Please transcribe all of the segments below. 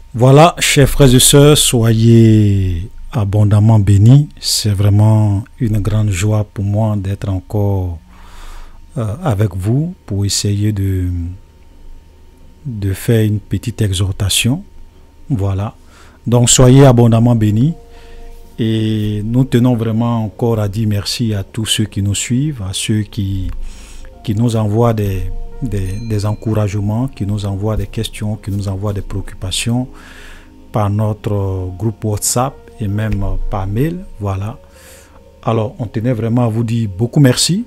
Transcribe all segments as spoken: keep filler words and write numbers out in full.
Voilà, chers frères et sœurs, soyez abondamment bénis. C'est vraiment une grande joie pour moi d'être encore euh, avec vous pour essayer de, de faire une petite exhortation. Voilà. Donc, soyez abondamment bénis. Et nous tenons vraiment encore à dire merci à tous ceux qui nous suivent, à ceux qui, qui nous envoient des, des, des encouragements, qui nous envoient des questions, qui nous envoient des préoccupations par notre groupe WhatsApp et même par mail. Voilà. Alors, on tenait vraiment à vous dire beaucoup merci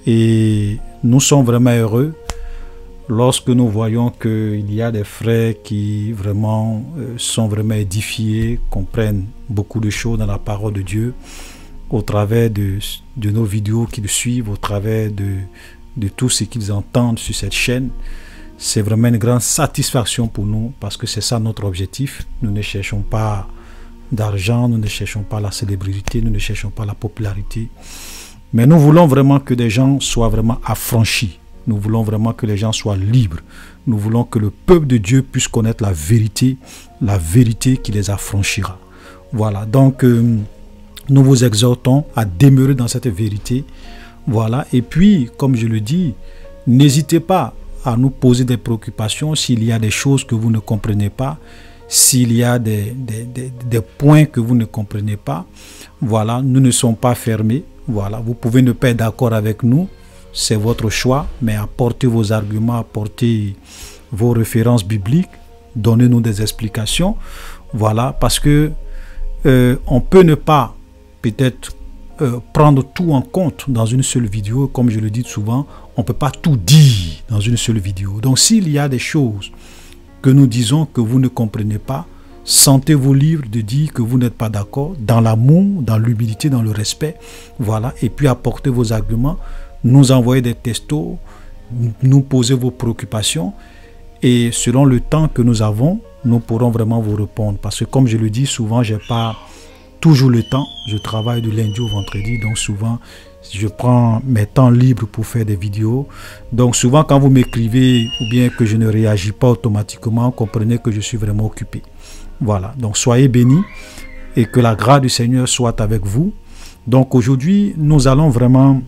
et nous sommes vraiment heureux lorsque nous voyons qu'il y a des frères qui vraiment euh, sont vraiment édifiés, comprennent beaucoup de choses dans la parole de Dieu au travers de, de nos vidéos qu'ils suivent, au travers de, de tout ce qu'ils entendent sur cette chaîne. C'est vraiment une grande satisfaction pour nous parce que c'est ça notre objectif. Nous ne cherchons pas d'argent, nous ne cherchons pas la célébrité, nous ne cherchons pas la popularité. Mais nous voulons vraiment que des gens soient vraiment affranchis. Nous voulons vraiment que les gens soient libres. Nous voulons que le peuple de Dieu puisse connaître la vérité, la vérité qui les affranchira. Voilà, donc euh, nous vous exhortons à demeurer dans cette vérité. Voilà, et puis, comme je le dis, n'hésitez pas à nous poser des préoccupations s'il y a des choses que vous ne comprenez pas, s'il y a des, des, des, des points que vous ne comprenez pas. Voilà, nous ne sommes pas fermés. Voilà, vous pouvez ne pas être d'accord avec nous. C'est votre choix, mais apportez vos arguments, apportez vos références bibliques, donnez-nous des explications. Voilà, parce que euh, on peut ne pas peut-être euh, prendre tout en compte dans une seule vidéo. Comme je le dis souvent, on ne peut pas tout dire dans une seule vidéo. Donc s'il y a des choses que nous disons que vous ne comprenez pas, sentez-vous libre de dire que vous n'êtes pas d'accord, dans l'amour, dans l'humilité, dans le respect. Voilà, et puis apportez vos arguments. Nous envoyer des textos, nous poser vos préoccupations et selon le temps que nous avons, nous pourrons vraiment vous répondre. Parce que comme je le dis souvent, je n'ai pas toujours le temps. Je travaille du lundi au vendredi, donc souvent je prends mes temps libres pour faire des vidéos. Donc souvent quand vous m'écrivez ou bien que je ne réagis pas automatiquement, comprenez que je suis vraiment occupé. Voilà, donc soyez bénis et que la grâce du Seigneur soit avec vous. Donc aujourd'hui, nous allons vraiment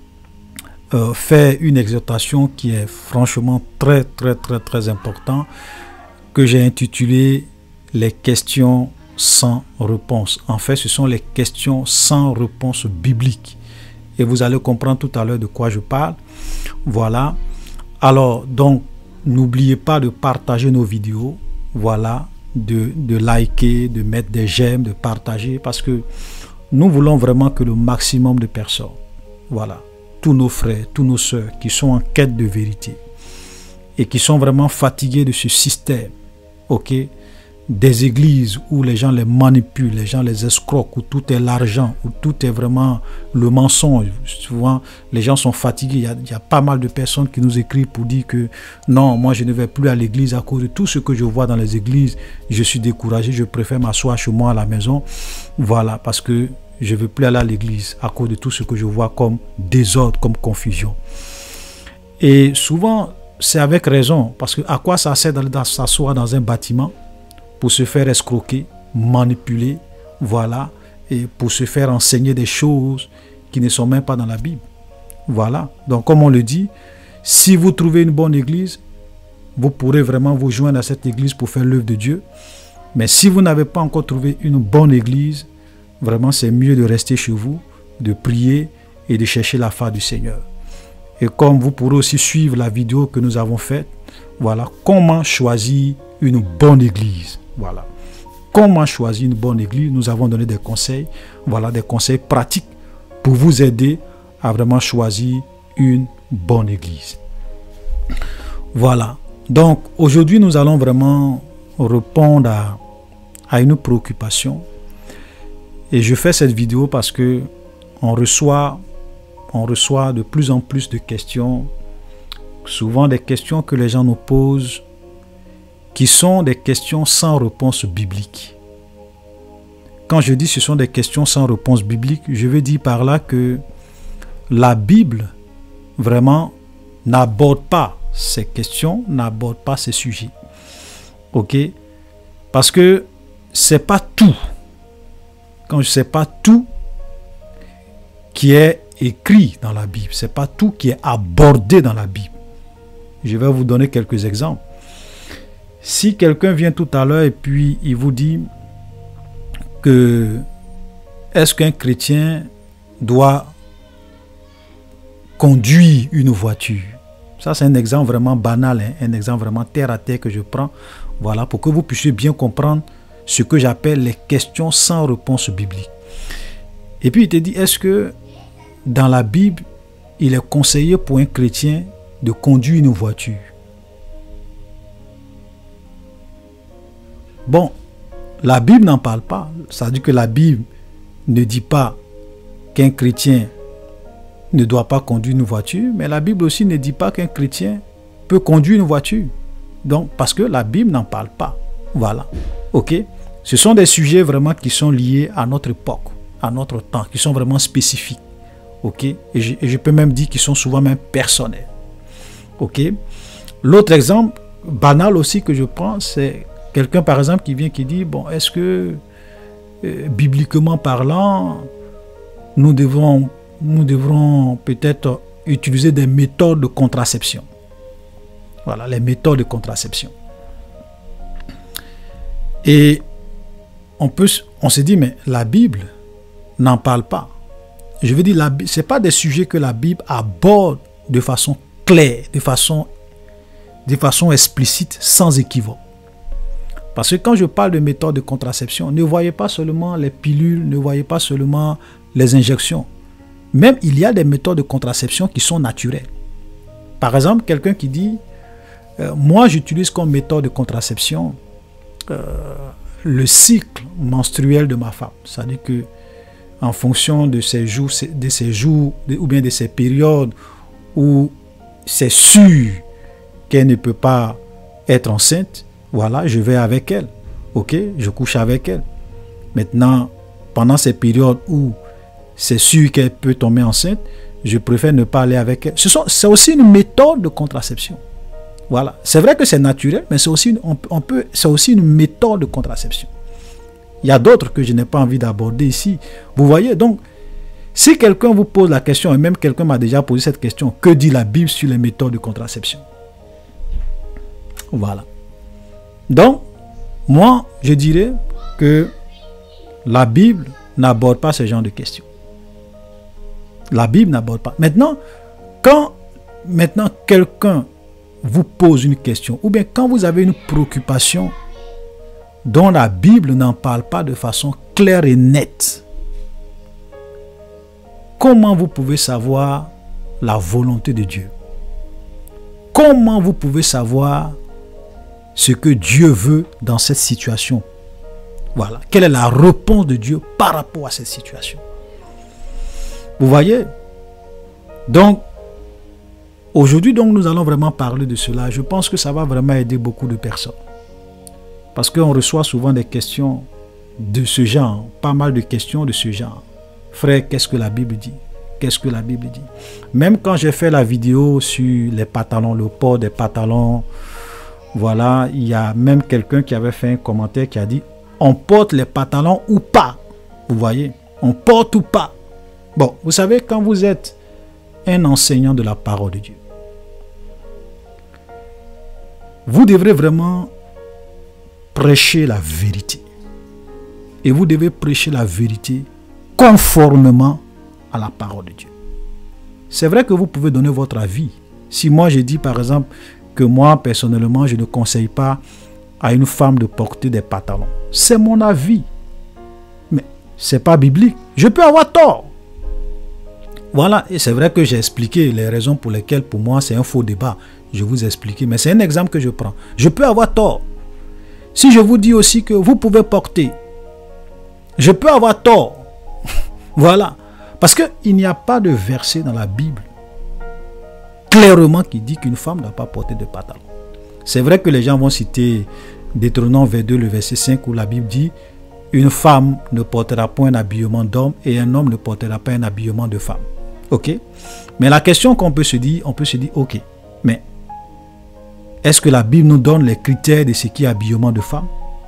Euh, faire une exhortation qui est franchement très très très très important, que j'ai intitulé les questions sans réponse. En fait, ce sont les questions sans réponse biblique et vous allez comprendre tout à l'heure de quoi je parle. Voilà, alors donc n'oubliez pas de partager nos vidéos, voilà, de, de liker, de mettre des j'aime, de partager, parce que nous voulons vraiment que le maximum de personnes, voilà, tous nos frères, tous nos sœurs qui sont en quête de vérité et qui sont vraiment fatigués de ce système, ok, des églises où les gens les manipulent, les gens les escroquent, où tout est l'argent, où tout est vraiment le mensonge. Souvent, les gens sont fatigués. Il y a, il y a pas mal de personnes qui nous écrivent pour dire que non, moi je ne vais plus à l'église à cause de tout ce que je vois dans les églises. Je suis découragé, je préfère m'asseoir chez moi à la maison. Voilà, parce que je ne veux plus aller à l'église à cause de tout ce que je vois comme désordre, comme confusion. Et souvent, c'est avec raison, parce que à quoi ça sert d'aller s'asseoir dans un bâtiment pour se faire escroquer, manipuler, voilà, et pour se faire enseigner des choses qui ne sont même pas dans la Bible. Voilà, donc comme on le dit, si vous trouvez une bonne église, vous pourrez vraiment vous joindre à cette église pour faire l'œuvre de Dieu. Mais si vous n'avez pas encore trouvé une bonne église, vraiment, c'est mieux de rester chez vous, de prier et de chercher la face du Seigneur. Et comme vous pourrez aussi suivre la vidéo que nous avons faite, voilà, comment choisir une bonne église. Voilà, comment choisir une bonne église. Nous avons donné des conseils, voilà, des conseils pratiques pour vous aider à vraiment choisir une bonne église. Voilà, donc aujourd'hui, nous allons vraiment répondre à, à une préoccupation. Et je fais cette vidéo parce que on reçoit, on reçoit de plus en plus de questions, souvent des questions que les gens nous posent, qui sont des questions sans réponse biblique. Quand je dis ce sont des questions sans réponse biblique, je veux dire par là que la Bible vraiment n'aborde pas ces questions, n'aborde pas ces sujets. Ok? Parce que c'est pas tout. Quand je sais pas tout qui est écrit dans la Bible, c'est pas tout qui est abordé dans la Bible. Je vais vous donner quelques exemples. Si quelqu'un vient tout à l'heure et puis il vous dit que est-ce qu'un chrétien doit conduire une voiture? Ça, c'est un exemple vraiment banal, hein, un exemple vraiment terre à terre que je prends, voilà, pour que vous puissiez bien comprendre ce que j'appelle les questions sans réponse biblique. Et puis il te dit, est-ce que dans la Bible, il est conseillé pour un chrétien de conduire une voiture? Bon, la Bible n'en parle pas. Ça veut dire que la Bible ne dit pas qu'un chrétien ne doit pas conduire une voiture, mais la Bible aussi ne dit pas qu'un chrétien peut conduire une voiture. Donc, parce que la Bible n'en parle pas. Voilà. Ok? Ce sont des sujets vraiment qui sont liés à notre époque, à notre temps, qui sont vraiment spécifiques. Ok? Et je, et je peux même dire qu'ils sont souvent même personnels. Ok? L'autre exemple banal aussi que je prends, c'est quelqu'un par exemple qui vient qui dit, bon, est-ce que euh, bibliquement parlant, nous devons, nous devrons peut-être utiliser des méthodes de contraception. Voilà, les méthodes de contraception. Et on peut, on se dit, mais la Bible n'en parle pas. Je veux dire, ce n'est pas des sujets que la Bible aborde de façon claire, de façon, de façon explicite, sans équivoque. Parce que quand je parle de méthode de contraception, ne voyez pas seulement les pilules, ne voyez pas seulement les injections. Même il y a des méthodes de contraception qui sont naturelles. Par exemple, quelqu'un qui dit, euh, moi j'utilise comme méthode de contraception euh, le cycle menstruel de ma femme. C'est-à-dire que en fonction de ses jours, de ses jours ou bien de ses périodes où c'est sûr qu'elle ne peut pas être enceinte, voilà, je vais avec elle. Ok, je couche avec elle. Maintenant, pendant ces périodes où c'est sûr qu'elle peut tomber enceinte, je préfère ne pas aller avec elle. Ce sont, c'est aussi une méthode de contraception. Voilà. C'est vrai que c'est naturel, mais c'est aussi, une, on, on peut, c'est aussi une méthode de contraception. Il y a d'autres que je n'ai pas envie d'aborder ici. Vous voyez, donc, si quelqu'un vous pose la question, et même quelqu'un m'a déjà posé cette question, que dit la Bible sur les méthodes de contraception? Voilà. Donc, moi, je dirais que la Bible n'aborde pas ce genre de questions. La Bible n'aborde pas. Maintenant, quand maintenant quelqu'un vous pose une question, ou bien quand vous avez une préoccupation dont la Bible n'en parle pas de façon claire et nette, comment vous pouvez savoir la volonté de Dieu? Comment vous pouvez savoir ce que Dieu veut dans cette situation? Voilà. Quelle est la réponse de Dieu par rapport à cette situation? Vous voyez? Donc, aujourd'hui, donc, nous allons vraiment parler de cela. Je pense que ça va vraiment aider beaucoup de personnes. Parce qu'on reçoit souvent des questions de ce genre, pas mal de questions de ce genre. Frère, qu'est-ce que la Bible dit? Qu'est-ce que la Bible dit? Même quand j'ai fait la vidéo sur les pantalons, le port des pantalons, voilà, il y a même quelqu'un qui avait fait un commentaire qui a dit, on porte les pantalons ou pas? Vous voyez? On porte ou pas? Bon, vous savez, quand vous êtes un enseignant de la parole de Dieu, vous devrez vraiment prêcher la vérité. Et vous devez prêcher la vérité conformément à la parole de Dieu. C'est vrai que vous pouvez donner votre avis. Si moi je dis par exemple que moi personnellement je ne conseille pas à une femme de porter des pantalons, c'est mon avis. Mais c'est pas biblique. Je peux avoir tort. Voilà, et c'est vrai que j'ai expliqué les raisons pour lesquelles pour moi c'est un faux débat. Je vous ai expliqué, mais c'est un exemple que je prends. Je peux avoir tort. Si je vous dis aussi que vous pouvez porter, je peux avoir tort. Voilà. Parce qu'il n'y a pas de verset dans la Bible clairement qui dit qu'une femme ne doit pas porter de pantalon. C'est vrai que les gens vont citer Deutéronome vingt-deux, le verset cinq, où la Bible dit une femme ne portera pas un habillement d'homme et un homme ne portera pas un habillement de femme. Ok? Mais la question qu'on peut se dire, on peut se dire, ok, mais est-ce que la Bible nous donne les critères de ce qui est habillement de femme?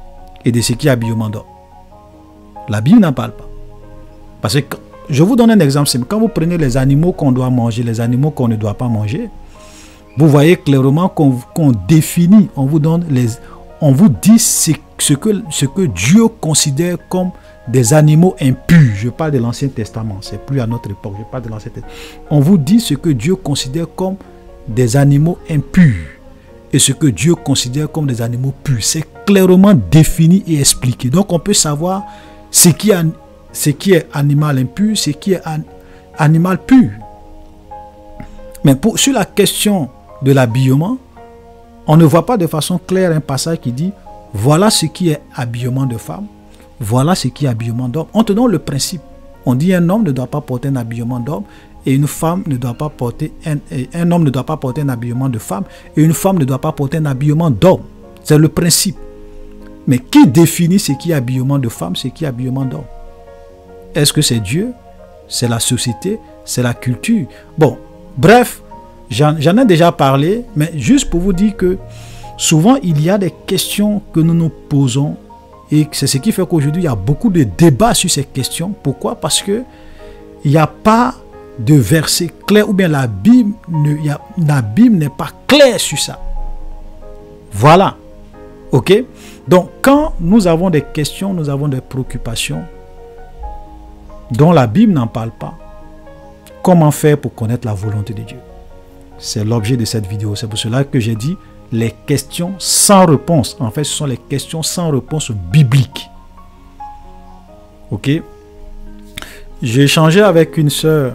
et de ce qui est habillement d'homme. La Bible n'en parle pas. Parce que, je vous donne un exemple simple. Quand vous prenez les animaux qu'on doit manger, les animaux qu'on ne doit pas manger, vous voyez clairement qu'on qu'on définit, on vous donne les, on vous dit ce, ce, que, ce que Dieu considère comme des animaux impurs. Je parle de l'Ancien Testament, c'est plus à notre époque, je parle de l'Ancien Testament. On vous dit ce que Dieu considère comme des animaux impurs et ce que Dieu considère comme des animaux purs. C'est clairement défini et expliqué. Donc on peut savoir ce qui est, ce qui est animal impur, ce qui est an, animal pur. Mais pour, sur la question de l'habillement, on ne voit pas de façon claire un passage qui dit voilà ce qui est habillement de femme, voilà ce qui est habillement d'homme. On te donne le principe. On dit un homme ne doit pas porter un habillement d'homme et une femme ne doit pas porter un, un homme ne doit pas porter un habillement de femme et une femme ne doit pas porter un habillement d'homme. C'est le principe. Mais qui définit ce qui est habillement de femme, ce qui est habillement d'homme? Est-ce que c'est Dieu? C'est la société? C'est la culture? Bon, bref, j'en ai déjà parlé, mais juste pour vous dire que souvent il y a des questions que nous nous posons et c'est ce qui fait qu'aujourd'hui il y a beaucoup de débats sur ces questions. Pourquoi? Parce que il n'y a pas de verset clair ou bien la Bible ne, y a, la Bible n'est pas claire sur ça. Voilà. Ok? Donc quand nous avons des questions, nous avons des préoccupations dont la Bible n'en parle pas, comment faire pour connaître la volonté de Dieu? C'est l'objet de cette vidéo. C'est pour cela que j'ai dit les questions sans réponse. En fait, ce sont les questions sans réponse bibliques. Ok? J'ai échangé avec une sœur.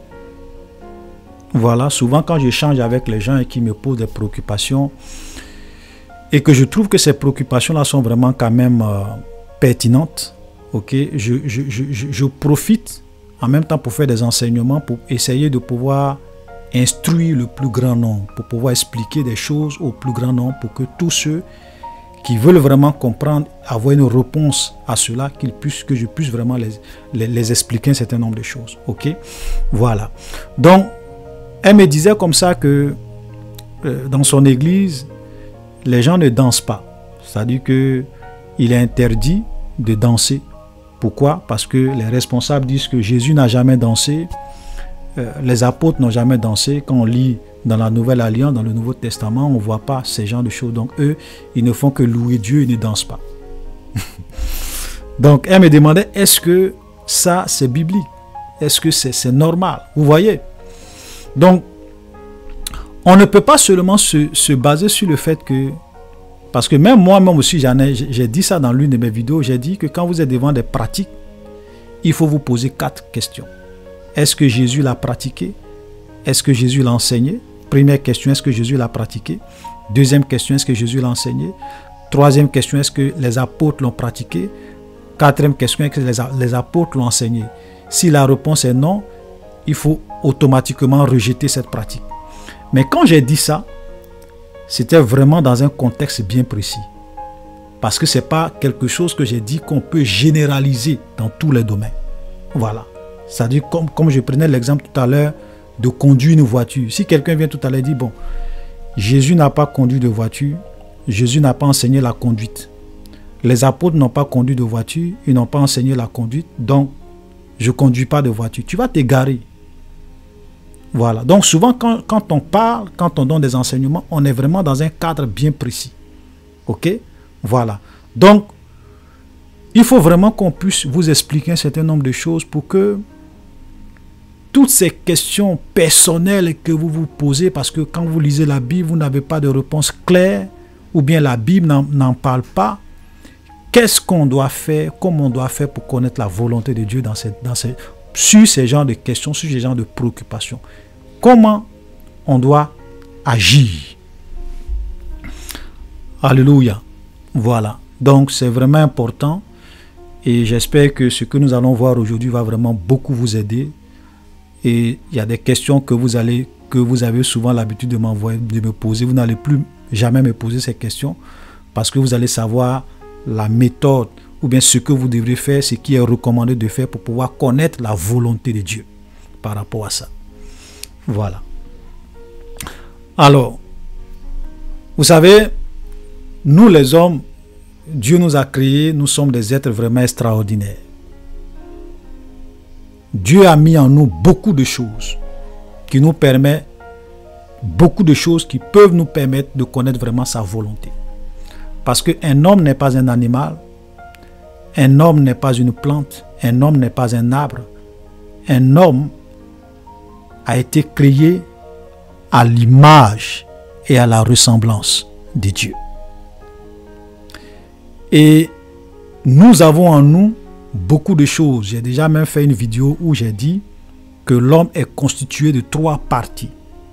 Voilà, souvent quand j'échange avec les gens et qui me posent des préoccupations et que je trouve que ces préoccupations-là sont vraiment quand même euh, pertinentes, ok, je, je, je, je profite en même temps pour faire des enseignements, pour essayer de pouvoir instruire le plus grand nombre, pour pouvoir expliquer des choses au plus grand nombre, pour que tous ceux qui veulent vraiment comprendre, avoir une réponse à cela, qu'ils puissent, que je puisse vraiment les, les, les expliquer un certain nombre de choses. Ok, voilà. Donc, elle me disait comme ça que euh, dans son église, les gens ne dansent pas. C'est-à-dire que il est interdit de danser. Pourquoi? Parce que les responsables disent que Jésus n'a jamais dansé. Euh, les apôtres n'ont jamais dansé. Quand on lit dans la Nouvelle Alliance, dans le Nouveau Testament, on ne voit pas ces genres de choses. Donc eux, ils ne font que louer Dieu, ils ne dansent pas. Donc elle me demandait, est-ce que ça c'est biblique? Est-ce que c'est c'est normal? Vous voyez? Donc, on ne peut pas seulement se, se baser sur le fait que, parce que même moi-même aussi, j'en ai, j'ai dit ça dans l'une de mes vidéos, j'ai dit que quand vous êtes devant des pratiques, il faut vous poser quatre questions. Est-ce que Jésus l'a pratiqué? Est-ce que Jésus l'a enseigné? Première question, est-ce que Jésus l'a pratiqué? Deuxième question, est-ce que Jésus l'a enseigné? Troisième question, est-ce que les apôtres l'ont pratiqué? Quatrième question, est-ce que les, les apôtres l'ont enseigné? Si la réponse est non, il faut automatiquement rejeter cette pratique. Mais quand j'ai dit ça, c'était vraiment dans un contexte bien précis. Parce que ce n'est pas quelque chose que j'ai dit qu'on peut généraliser dans tous les domaines. Voilà. C'est-à-dire, comme, comme je prenais l'exemple tout à l'heure de conduire une voiture. Si quelqu'un vient tout à l'heure et dit, bon, Jésus n'a pas conduit de voiture, Jésus n'a pas enseigné la conduite. Les apôtres n'ont pas conduit de voiture, ils n'ont pas enseigné la conduite, donc je ne conduis pas de voiture. Tu vas t'égarer. Voilà. Donc souvent, quand, quand on parle, quand on donne des enseignements, on est vraiment dans un cadre bien précis. Ok? Voilà. Donc, il faut vraiment qu'on puisse vous expliquer un certain nombre de choses pour que toutes ces questions personnelles que vous vous posez, parce que quand vous lisez la Bible, vous n'avez pas de réponse claire, ou bien la Bible n'en parle pas, qu'est-ce qu'on doit faire, comment on doit faire pour connaître la volonté de Dieu dans cette, dans cette, sur ces genres de questions, sur ces genres de préoccupations. Comment on doit agir. Alléluia. Voilà. Donc c'est vraiment important et j'espère que ce que nous allons voir aujourd'hui va vraiment beaucoup vous aider. Et il y a des questions que vous allez, que vous avez souvent l'habitude de m'envoyer, de me poser. Vous n'allez plus jamais me poser ces questions parce que vous allez savoir la méthode ou bien ce que vous devrez faire, ce qui est recommandé de faire pour pouvoir connaître la volonté de Dieu par rapport à ça. Voilà. Alors, vous savez, nous les hommes, Dieu nous a créés, nous sommes des êtres vraiment extraordinaires. Dieu a mis en nous beaucoup de choses qui nous permettent, beaucoup de choses qui peuvent nous permettre de connaître vraiment sa volonté. Parce qu'un homme n'est pas un animal, un homme n'est pas une plante, un homme n'est pas un arbre. Un homme a été créé à l'image et à la ressemblance de Dieu. Et nous avons en nous beaucoup de choses. J'ai déjà même fait une vidéo où j'ai dit que l'homme est constitué de trois parties.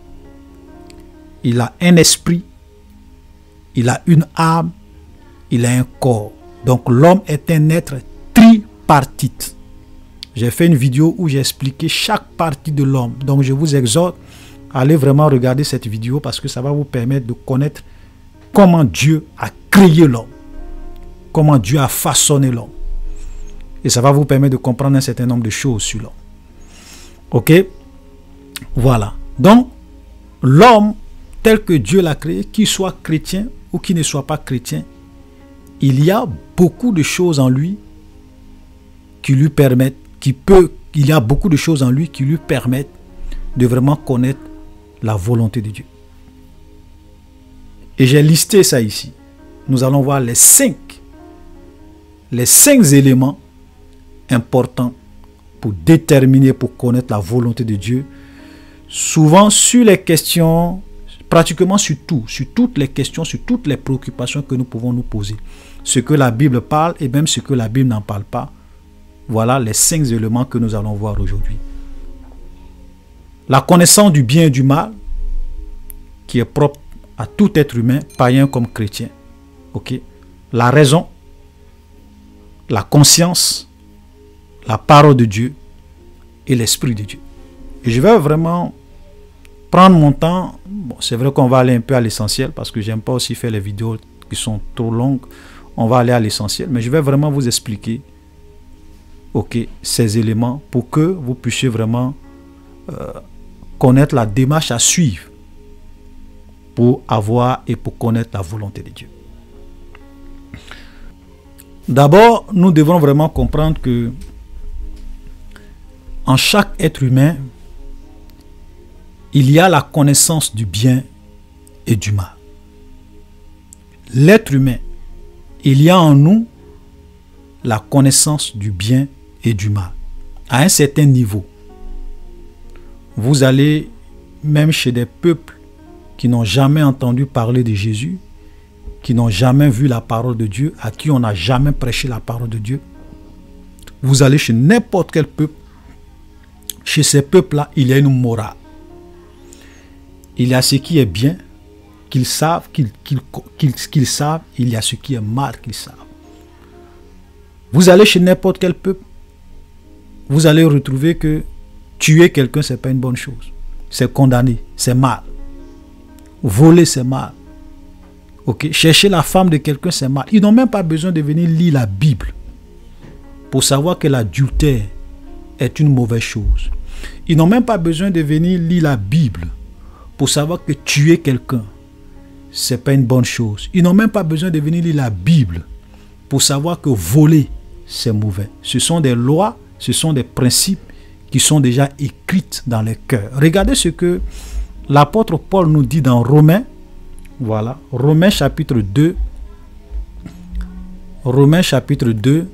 Il a un esprit, il a une âme, il a un corps. Donc l'homme est un être tripartite. J'ai fait une vidéo où j'ai expliqué chaque partie de l'homme. Donc je vous exhorte à aller vraiment regarder cette vidéo parce que ça va vous permettre de connaître comment Dieu a créé l'homme. Comment Dieu a façonné l'homme. Et ça va vous permettre de comprendre un certain nombre de choses sur l'homme. Ok? Voilà. Donc, l'homme, tel que Dieu l'a créé, qu'il soit chrétien ou qu'il ne soit pas chrétien, il y a beaucoup de choses en lui qui lui permettent, qui peut, il y a beaucoup de choses en lui qui lui permettent de vraiment connaître la volonté de Dieu. Et j'ai listé ça ici. Nous allons voir les cinq les cinq éléments importants pour déterminer, pour connaître la volonté de Dieu. Souvent sur les questions, pratiquement sur tout, sur toutes les questions, sur toutes les préoccupations que nous pouvons nous poser. Ce que la Bible parle et même ce que la Bible n'en parle pas. Voilà les cinq éléments que nous allons voir aujourd'hui. La connaissance du bien et du mal, qui est propre à tout être humain, païen comme chrétien. Ok? La raison, la conscience, la parole de Dieu et l'esprit de Dieu. Et je vais vraiment prendre mon temps. Bon, c'est vrai qu'on va aller un peu à l'essentiel parce que j'aime pas aussi faire les vidéos qui sont trop longues. On va aller à l'essentiel, mais je vais vraiment vous expliquer ok, ces éléments pour que vous puissiez vraiment euh, connaître la démarche à suivre pour avoir et pour connaître la volonté de Dieu. D'abord, nous devons vraiment comprendre que en chaque être humain, il y a la connaissance du bien et du mal. L'être humain, il y a en nous la connaissance du bien et du mal. À un certain niveau, vous allez même chez des peuples qui n'ont jamais entendu parler de Jésus, qui n'ont jamais vu la parole de Dieu, à qui on n'a jamais prêché la parole de Dieu. Vous allez chez n'importe quel peuple. Chez ces peuples-là, il y a une morale. Il y a ce qui est bien, qu'ils savent, qu'ils qu'ils, qu'ils, qu'ils savent. Il y a ce qui est mal, qu'ils savent. Vous allez chez n'importe quel peuple, vous allez retrouver que tuer quelqu'un, ce n'est pas une bonne chose. C'est condamné, c'est mal. Voler, c'est mal. Okay. Chercher la femme de quelqu'un, c'est mal. Ils n'ont même pas besoin de venir lire la Bible pour savoir que l'adultère est une mauvaise chose. Ils n'ont même pas besoin de venir lire la Bible pour savoir que tuer quelqu'un, ce n'est pas une bonne chose. Ils n'ont même pas besoin de venir lire la Bible pour savoir que voler, c'est mauvais. Ce sont des lois, ce sont des principes qui sont déjà écrits dans les cœurs. Regardez ce que l'apôtre Paul nous dit dans Romains. Voilà, Romains chapitre deux. Romains chapitre deux.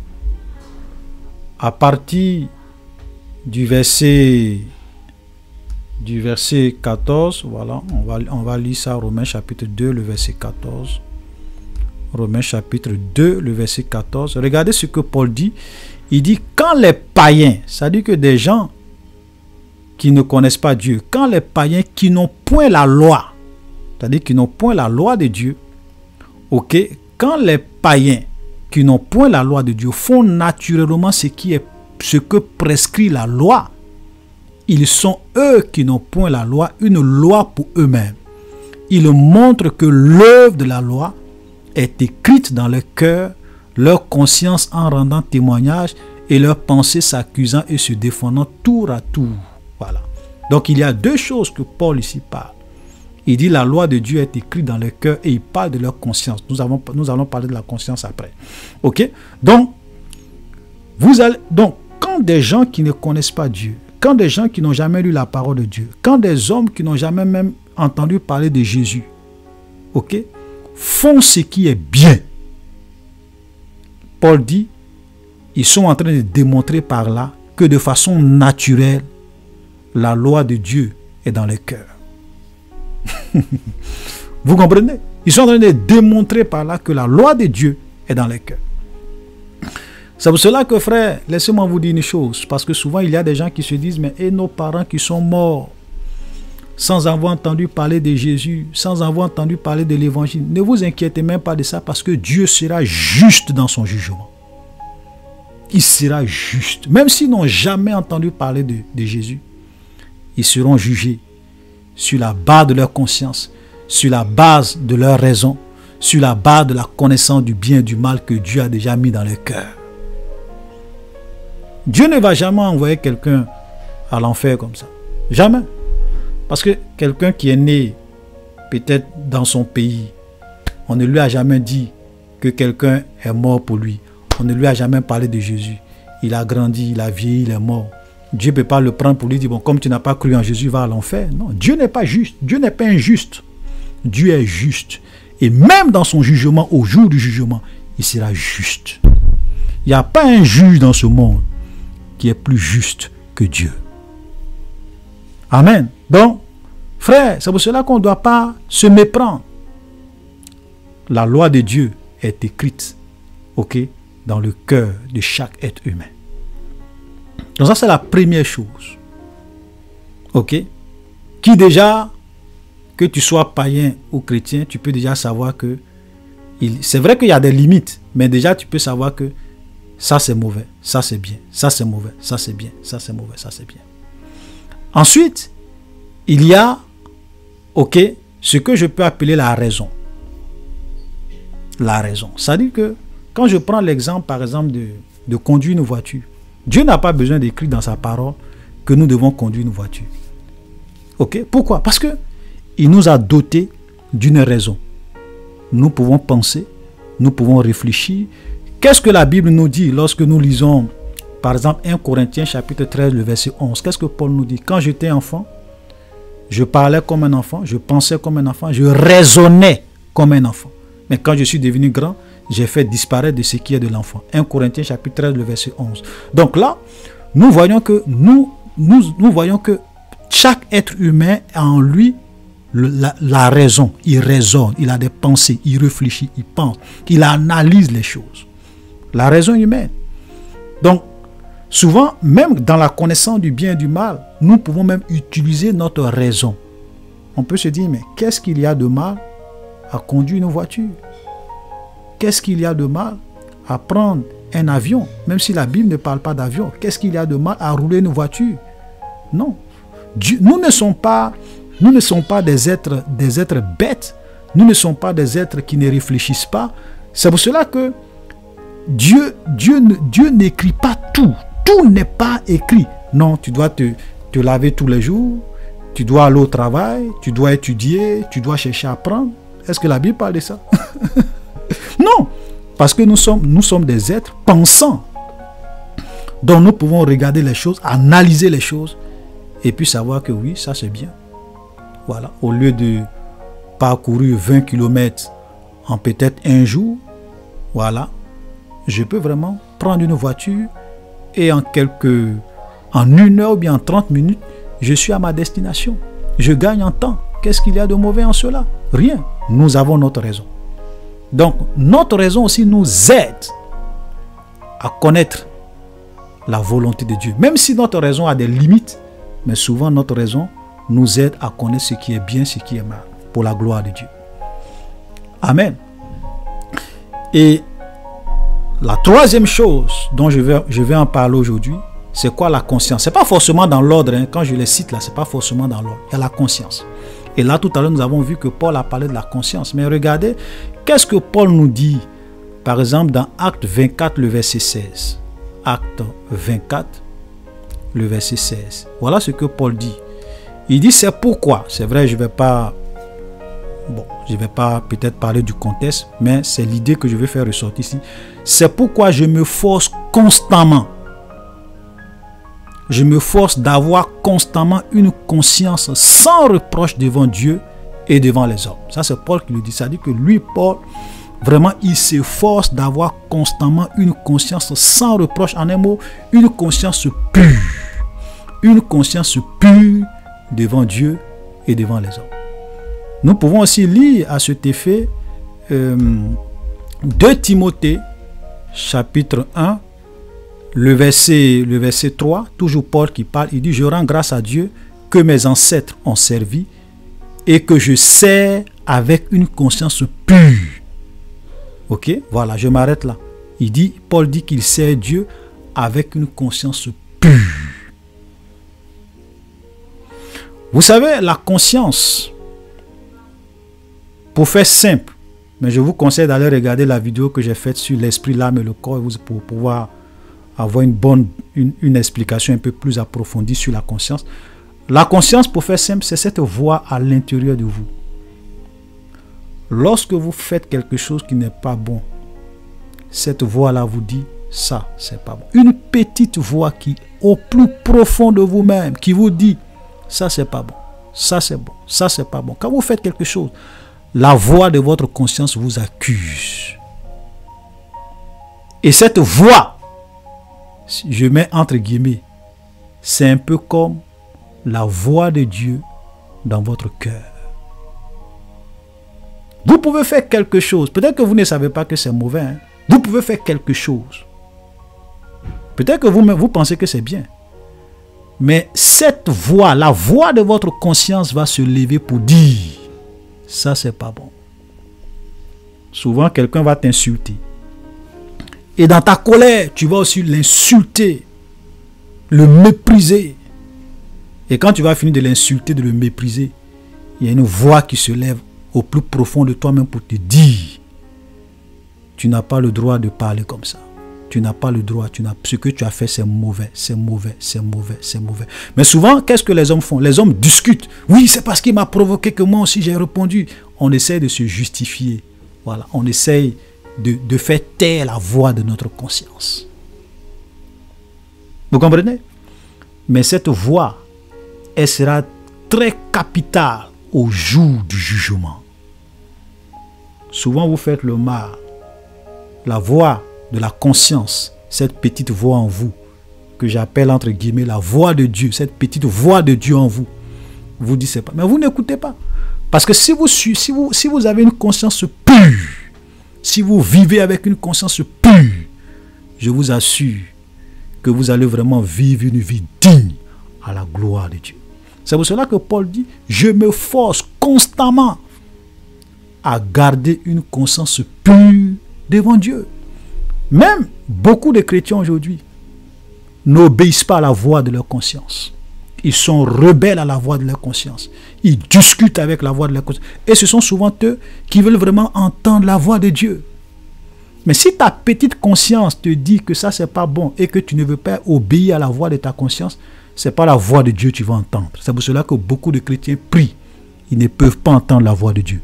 À partir du verset du verset quatorze, voilà, on va, on va lire ça, Romains chapitre deux, le verset quatorze. Romains chapitre deux, le verset quatorze. Regardez ce que Paul dit. Il dit, quand les païens, c'est-à-dire que des gens qui ne connaissent pas Dieu, quand les païens qui n'ont point la loi, c'est-à-dire qui n'ont point la loi de Dieu, ok, quand les païens qui n'ont point la loi de Dieu font naturellement ce qui est ce que prescrit la loi, ils sont eux qui n'ont point la loi, une loi pour eux-mêmes. Ils montrent que l'œuvre de la loi est écrite dans leur cœur, leur conscience en rendant témoignage et leur pensée s'accusant et se défendant tour à tour. Voilà. Donc il y a deux choses que Paul ici parle. Il dit la loi de Dieu est écrite dans leur cœur et il parle de leur conscience. Nous, avons, nous allons parler de la conscience après. Ok? Donc, vous allez, donc, quand des gens qui ne connaissent pas Dieu, quand des gens qui n'ont jamais lu la parole de Dieu, quand des hommes qui n'ont jamais même entendu parler de Jésus, ok, font ce qui est bien, Paul dit, ils sont en train de démontrer par là que de façon naturelle, la loi de Dieu est dans les cœurs. Vous comprenez? Ils sont en train de démontrer par là que la loi de Dieu est dans les cœurs. C'est pour cela que, frère, laissez-moi vous dire une chose, parce que souvent il y a des gens qui se disent, mais et nos parents qui sont morts sans avoir entendu parler de Jésus, sans avoir entendu parler de l'évangile, ne vous inquiétez même pas de ça, parce que Dieu sera juste dans son jugement. Il sera juste. Même s'ils n'ont jamais entendu parler de, de Jésus, ils seront jugés sur la base de leur conscience, sur la base de leur raison, sur la base de la connaissance du bien et du mal que Dieu a déjà mis dans leur cœur. Dieu ne va jamais envoyer quelqu'un à l'enfer comme ça. Jamais. Parce que quelqu'un qui est né peut-être dans son pays, on ne lui a jamais dit que quelqu'un est mort pour lui. On ne lui a jamais parlé de Jésus. Il a grandi, il a vieilli, il est mort. Dieu ne peut pas le prendre pour lui dire, bon, comme tu n'as pas cru en Jésus, va à l'enfer. Non, Dieu n'est pas juste. Dieu n'est pas injuste. Dieu est juste. Et même dans son jugement, au jour du jugement, il sera juste. Il n'y a pas un juge dans ce monde qui est plus juste que Dieu. Amen. Donc, frère, c'est pour cela qu'on ne doit pas se méprendre. La loi de Dieu est écrite, ok, dans le cœur de chaque être humain. Donc ça, c'est la première chose. Ok? Qui déjà, que tu sois païen ou chrétien, tu peux déjà savoir que, c'est vrai qu'il y a des limites, mais déjà tu peux savoir que ça c'est mauvais, ça c'est bien, ça c'est mauvais, ça c'est bien, ça c'est mauvais, ça c'est bien. Ensuite, il y a, ok, ce que je peux appeler la raison. La raison. Ça dit que, quand je prends l'exemple, par exemple, de, de conduire une voiture, Dieu n'a pas besoin d'écrire dans sa parole que nous devons conduire une voiture. Ok? Pourquoi? Parce que il nous a dotés d'une raison. Nous pouvons penser, nous pouvons réfléchir. Qu'est-ce que la Bible nous dit lorsque nous lisons, par exemple, un Corinthiens chapitre treize, le verset onze? Qu'est-ce que Paul nous dit? Quand j'étais enfant, je parlais comme un enfant, je pensais comme un enfant, je raisonnais comme un enfant. Mais quand je suis devenu grand, j'ai fait disparaître de ce qui est de l'enfant. un Corinthiens chapitre treize, le verset onze. Donc là, nous voyons que, nous, nous, nous voyons que chaque être humain a en lui le, la, la raison. Il raisonne, il a des pensées, il réfléchit, il pense, il analyse les choses. La raison humaine. Donc, souvent, même dans la connaissance du bien et du mal, nous pouvons même utiliser notre raison. On peut se dire, mais qu'est-ce qu'il y a de mal à conduire une voiture? Qu'est-ce qu'il y a de mal à prendre un avion? Même si la Bible ne parle pas d'avion, qu'est-ce qu'il y a de mal à rouler une voiture? Non. Dieu, nous ne sommes pas, nous ne sommes pas des êtres, des êtres bêtes. Nous ne sommes pas des êtres qui ne réfléchissent pas. C'est pour cela que Dieu, Dieu, Dieu n'écrit pas tout. Tout n'est pas écrit. Non, tu dois te, te laver tous les jours. Tu dois aller au travail. Tu dois étudier. Tu dois chercher à apprendre. Est-ce que la Bible parle de ça? Non, parce que nous sommes, nous sommes des êtres pensants. Donc nous pouvons regarder les choses, analyser les choses et puis savoir que oui, ça c'est bien. Voilà, au lieu de parcourir vingt kilomètres en peut-être un jour, voilà, je peux vraiment prendre une voiture et en quelques, en une heure ou bien en trente minutes, je suis à ma destination. Je gagne en temps. Qu'est-ce qu'il y a de mauvais en cela? Rien. Nous avons notre raison. Donc, notre raison aussi nous aide à connaître la volonté de Dieu. Même si notre raison a des limites, mais souvent notre raison nous aide à connaître ce qui est bien, ce qui est mal, pour la gloire de Dieu. Amen. Et la troisième chose dont je vais, je vais en parler aujourd'hui, c'est quoi la conscience? Ce n'est pas forcément dans l'ordre, hein. Quand je les cite là, ce n'est pas forcément dans l'ordre. Il y a la conscience. Et là, tout à l'heure, nous avons vu que Paul a parlé de la conscience. Mais regardez, qu'est-ce que Paul nous dit, par exemple, dans Acte vingt-quatre, le verset seize. Acte vingt-quatre, le verset seize. Voilà ce que Paul dit. Il dit, c'est pourquoi, c'est vrai, je ne vais pas Bon, je ne vais pas peut-être parler du contexte, mais c'est l'idée que je vais faire ressortir ici. C'est pourquoi je me force constamment. Je me force d'avoir constamment une conscience sans reproche devant Dieu et devant les hommes. Ça, c'est Paul qui le dit. Ça dit que lui, Paul, vraiment, il s'efforce d'avoir constamment une conscience sans reproche. En un mot, une conscience pure. Une conscience pure devant Dieu et devant les hommes. Nous pouvons aussi lire à cet effet euh, deux Timothée, chapitre un, le verset, le verset trois, toujours Paul qui parle, il dit « Je rends grâce à Dieu que mes ancêtres ont servi et que je sers avec une conscience pure. » Ok, voilà, je m'arrête là. Il dit, Paul dit qu'il sert Dieu avec une conscience pure. Vous savez, la conscience, pour faire simple, mais je vous conseille d'aller regarder la vidéo que j'ai faite sur l'esprit, l'âme et le corps pour pouvoir avoir une bonne, une, une explication un peu plus approfondie sur la conscience. La conscience, pour faire simple, c'est cette voix à l'intérieur de vous. Lorsque vous faites quelque chose qui n'est pas bon, cette voix-là vous dit, ça, c'est pas bon. Une petite voix qui, au plus profond de vous-même, qui vous dit, ça, c'est pas bon, ça, c'est bon, ça, c'est pas bon. Quand vous faites quelque chose, la voix de votre conscience vous accuse. Et cette voix, je mets entre guillemets, c'est un peu comme la voix de Dieu dans votre cœur. Vous pouvez faire quelque chose. Peut-être que vous ne savez pas que c'est mauvais. Hein? Vous pouvez faire quelque chose. Peut-être que vous, vous pensez que c'est bien. Mais cette voix, la voix de votre conscience va se lever pour dire, ça c'est pas bon. Souvent, quelqu'un va t'insulter. Et dans ta colère, tu vas aussi l'insulter, le mépriser. Et quand tu vas finir de l'insulter, de le mépriser, il y a une voix qui se lève au plus profond de toi-même pour te dire, tu n'as pas le droit de parler comme ça. Tu n'as pas le droit. Tu n'as, ce que tu as fait, c'est mauvais, c'est mauvais, c'est mauvais, c'est mauvais. Mais souvent, qu'est-ce que les hommes font? Les hommes discutent. Oui, c'est parce qu'il m'a provoqué que moi aussi j'ai répondu. On essaie de se justifier. Voilà, on essaie de, de faire taire la voix de notre conscience. Vous comprenez? Mais cette voix, elle sera très capitale au jour du jugement. Souvent, vous faites le mal. La voix de la conscience, cette petite voix en vous, que j'appelle entre guillemets la voix de Dieu, cette petite voix de Dieu en vous, vous dites c'est pas. Mais vous n'écoutez pas. Parce que si vous, si, vous, si vous avez une conscience pure, si vous vivez avec une conscience pure, je vous assure que vous allez vraiment vivre une vie digne à la gloire de Dieu. C'est pour cela que Paul dit, je me force constamment à garder une conscience pure devant Dieu. Même beaucoup de chrétiens aujourd'hui n'obéissent pas à la voix de leur conscience. Ils sont rebelles à la voix de leur conscience. Ils discutent avec la voix de leur conscience. Et ce sont souvent eux qui veulent vraiment entendre la voix de Dieu. Mais si ta petite conscience te dit que ça c'est pas bon et que tu ne veux pas obéir à la voix de ta conscience, c'est pas la voix de Dieu que tu vas entendre. C'est pour cela que beaucoup de chrétiens prient. Ils ne peuvent pas entendre la voix de Dieu.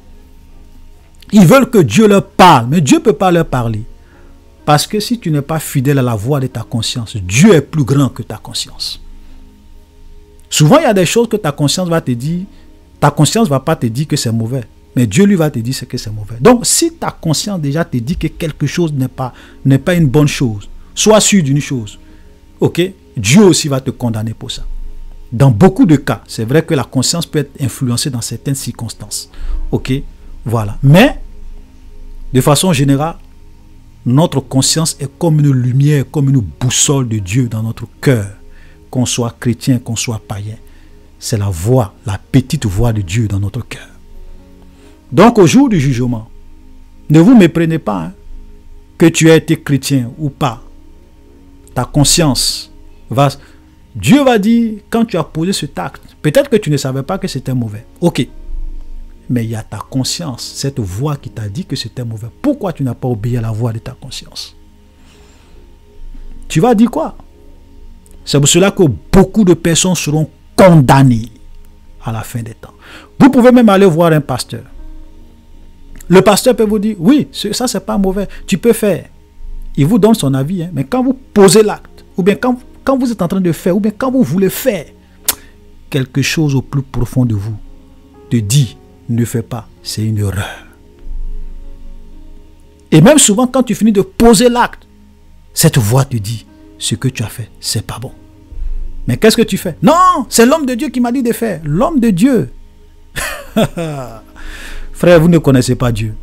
Ils veulent que Dieu leur parle, mais Dieu ne peut pas leur parler. Parce que si tu n'es pas fidèle à la voix de ta conscience, Dieu est plus grand que ta conscience. Souvent, il y a des choses que ta conscience va te dire. Ta conscience ne va pas te dire que c'est mauvais. Mais Dieu lui va te dire que c'est mauvais. Donc, si ta conscience déjà te dit que quelque chose n'est pas, n'est pas une bonne chose, sois sûr d'une chose. Ok? Dieu aussi va te condamner pour ça. Dans beaucoup de cas, c'est vrai que la conscience peut être influencée dans certaines circonstances. Ok? Voilà. Mais, de façon générale, notre conscience est comme une lumière, comme une boussole de Dieu dans notre cœur. Qu'on soit chrétien, qu'on soit païen. C'est la voix, la petite voix de Dieu dans notre cœur. Donc au jour du jugement, ne vous méprenez pas, hein, que tu aies été chrétien ou pas. Ta conscience va... Dieu va dire, quand tu as posé cet acte, peut-être que tu ne savais pas que c'était mauvais. Ok. Mais il y a ta conscience, cette voix qui t'a dit que c'était mauvais. Pourquoi tu n'as pas obéi à la voix de ta conscience? Tu vas dire quoi? C'est pour cela que beaucoup de personnes seront condamnées à la fin des temps. Vous pouvez même aller voir un pasteur. Le pasteur peut vous dire, oui, ça c'est pas mauvais, tu peux faire. Il vous donne son avis, hein, mais quand vous posez l'acte, ou bien quand, quand vous êtes en train de faire, ou bien quand vous voulez faire, quelque chose au plus profond de vous te dit, ne fais pas, c'est une erreur. Et même souvent, quand tu finis de poser l'acte, cette voix te dit, ce que tu as fait, c'est pas bon. Mais qu'est-ce que tu fais? Non, c'est l'homme de Dieu qui m'a dit de faire. L'homme de Dieu. Frère, vous ne connaissez pas Dieu.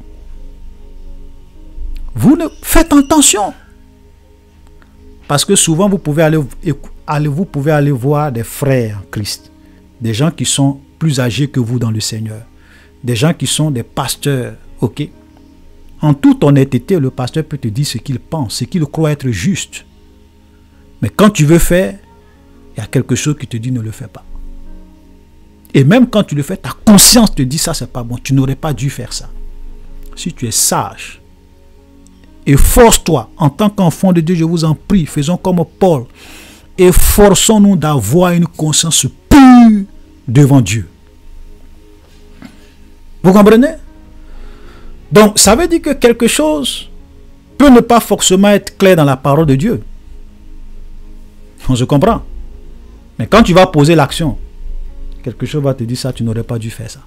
Vous ne faites attention. Parce que souvent, vous pouvez aller, aller, vous pouvez aller voir des frères en Christ. Des gens qui sont plus âgés que vous dans le Seigneur. Des gens qui sont des pasteurs. Ok? En toute honnêteté, le pasteur peut te dire ce qu'il pense, ce qu'il croit être juste. Mais quand tu veux faire, il y a quelque chose qui te dit ne le fais pas. Et même quand tu le fais, ta conscience te dit ça c'est pas bon, tu n'aurais pas dû faire ça. Si tu es sage, efforce-toi en tant qu'enfant de Dieu, je vous en prie, faisons comme Paul. Efforçons-nous d'avoir une conscience pure devant Dieu. Vous comprenez? Donc, ça veut dire que quelque chose peut ne pas forcément être clair dans la parole de Dieu. On se comprend. Mais quand tu vas poser l'action, quelque chose va te dire ça, tu n'aurais pas dû faire ça.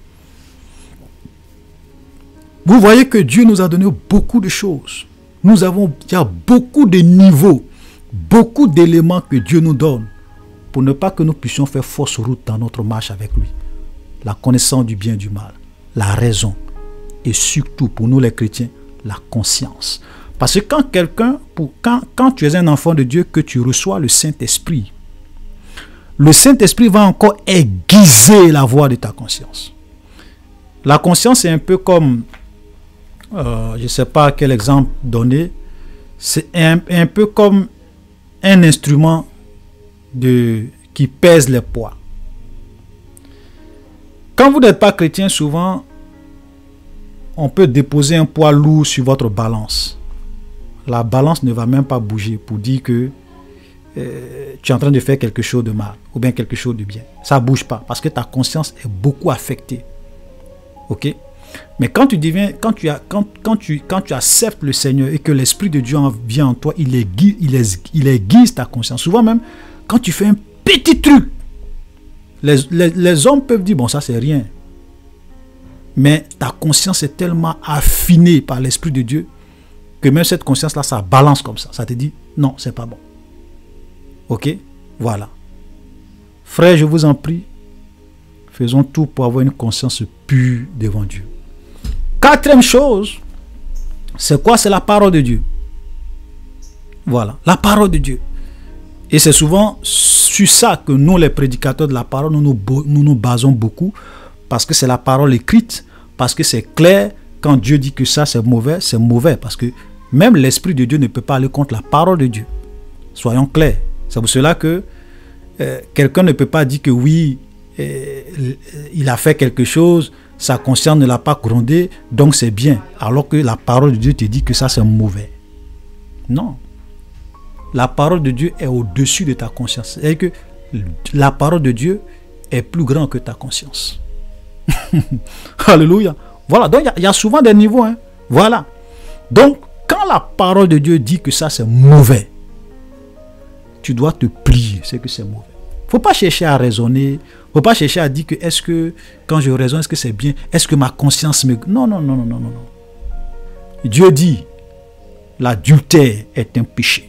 Vous voyez que Dieu nous a donné beaucoup de choses. Nous avons, il y a beaucoup de niveaux, beaucoup d'éléments que Dieu nous donne pour ne pas que nous puissions faire fausse route dans notre marche avec lui. La connaissance du bien et du mal, la raison, et surtout pour nous les chrétiens, la conscience. Parce que quand quelqu'un, quand, quand tu es un enfant de Dieu, que tu reçois le Saint-Esprit, le Saint-Esprit va encore aiguiser la voix de ta conscience. La conscience est un peu comme, euh, je ne sais pas quel exemple donner, c'est un, un peu comme un instrument de, qui pèse les poids. Quand vous n'êtes pas chrétien, souvent, on peut déposer un poids lourd sur votre balance. La balance ne va même pas bouger pour dire que euh, tu es en train de faire quelque chose de mal ou bien quelque chose de bien. Ça ne bouge pas parce que ta conscience est beaucoup affectée. Ok? Mais quand tu deviens, quand tu, as, quand, quand tu, quand tu acceptes le Seigneur et que l'Esprit de Dieu vient en toi, il aiguise, il, aiguise, il aiguise ta conscience. Souvent même, quand tu fais un petit truc, les, les, les hommes peuvent dire, bon, ça c'est rien. Mais ta conscience est tellement affinée par l'Esprit de Dieu que même cette conscience-là, ça balance comme ça. Ça te dit, non, c'est pas bon. Ok? Voilà. Frère, je vous en prie, faisons tout pour avoir une conscience pure devant Dieu. Quatrième chose, c'est quoi? C'est la parole de Dieu. Voilà, la parole de Dieu. Et c'est souvent sur ça que nous, les prédicateurs de la parole, nous nous, nous, nous basons beaucoup. Parce que c'est la parole écrite, parce que c'est clair, quand Dieu dit que ça c'est mauvais, c'est mauvais, parce que même l'Esprit de Dieu ne peut pas aller contre la parole de Dieu. Soyons clairs. C'est pour cela que euh, quelqu'un ne peut pas dire que oui, euh, il a fait quelque chose, sa conscience ne l'a pas grondé, donc c'est bien, alors que la parole de Dieu te dit que ça c'est mauvais. Non. La parole de Dieu est au-dessus de ta conscience. C'est-à-dire que la parole de Dieu est plus grande que ta conscience. Alléluia. Voilà, donc il y, y a souvent des niveaux. Hein. Voilà. Donc, quand la parole de Dieu dit que ça c'est mauvais, tu dois te plier, c'est que c'est mauvais. Il ne faut pas chercher à raisonner, il ne faut pas chercher à dire que est-ce que quand je raisonne, est-ce que c'est bien, est-ce que ma conscience me... Non, non, non, non, non, non. Dieu dit, l'adultère est un péché.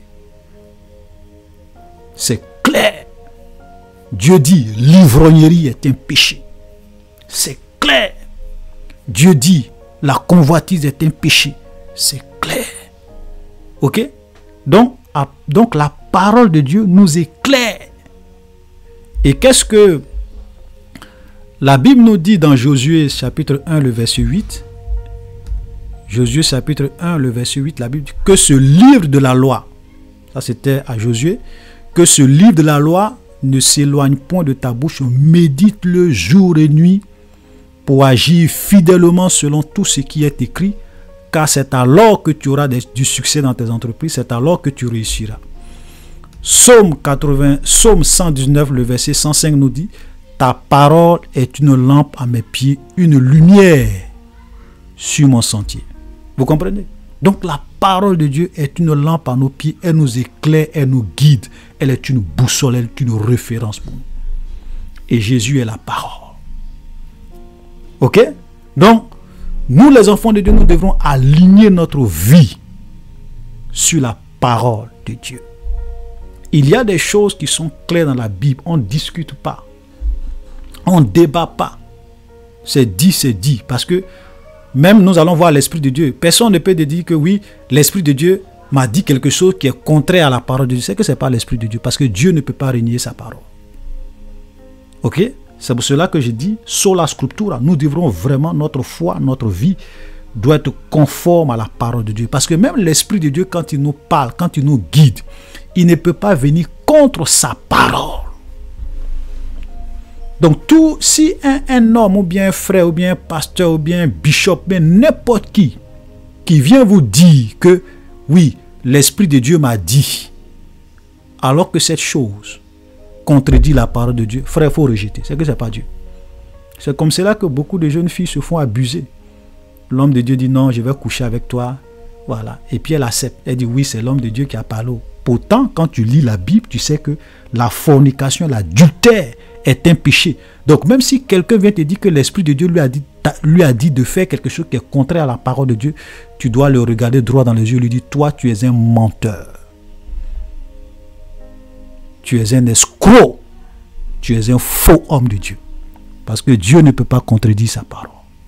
C'est clair. Dieu dit, l'ivrognerie est un péché. C'est clair. Dieu dit, la convoitise est un péché. C'est clair. Ok? Donc, à, donc la parole de Dieu nous éclaire. Et qu'est-ce que la Bible nous dit dans Josué chapitre un, le verset huit? Josué chapitre un, le verset huit, la Bible dit que ce livre de la loi, ça c'était à Josué, que ce livre de la loi ne s'éloigne point de ta bouche, médite-le jour et nuit pour agir fidèlement selon tout ce qui est écrit, car c'est alors que tu auras des, du succès dans tes entreprises, c'est alors que tu réussiras. Psaume quatre-vingts, Psaume cent dix-neuf, le verset cent cinq nous dit, ta parole est une lampe à mes pieds, une lumière sur mon sentier. Vous comprenez? Donc la parole de Dieu est une lampe à nos pieds, elle nous éclaire, elle nous guide, elle est une boussole, elle est une référence pour nous. Et Jésus est la parole. Ok? Donc, nous les enfants de Dieu, nous devrons aligner notre vie sur la parole de Dieu. Il y a des choses qui sont claires dans la Bible, on ne discute pas, on ne débat pas. C'est dit, c'est dit, parce que même nous allons voir l'Esprit de Dieu. Personne ne peut te dire que oui, l'Esprit de Dieu m'a dit quelque chose qui est contraire à la parole de Dieu. C'est que ce n'est pas l'Esprit de Dieu, parce que Dieu ne peut pas renier sa parole. Ok? C'est pour cela que je dis, sola scriptura, nous devrons vraiment, notre foi, notre vie doit être conforme à la parole de Dieu. Parce que même l'Esprit de Dieu, quand il nous parle, quand il nous guide, il ne peut pas venir contre sa parole. Donc, tout, si un, un homme, ou bien un frère, ou bien un pasteur, ou bien un bishop, bien n'importe qui, qui vient vous dire que, oui, l'Esprit de Dieu m'a dit, alors que cette chose contredit la parole de Dieu, frère, il faut rejeter. C'est que ce n'est pas Dieu. C'est comme cela que beaucoup de jeunes filles se font abuser. L'homme de Dieu dit non, je vais coucher avec toi. Voilà. Et puis elle accepte. Elle dit oui, c'est l'homme de Dieu qui a parlé. Pourtant, quand tu lis la Bible, tu sais que la fornication, l'adultère est un péché. Donc même si quelqu'un vient te dire que l'Esprit de Dieu lui a dit, lui a dit de faire quelque chose qui est contraire à la parole de Dieu, tu dois le regarder droit dans les yeux et lui dire, toi tu es un menteur. Tu es un escroc. Tu es un faux homme de Dieu. Parce que Dieu ne peut pas contredire sa parole.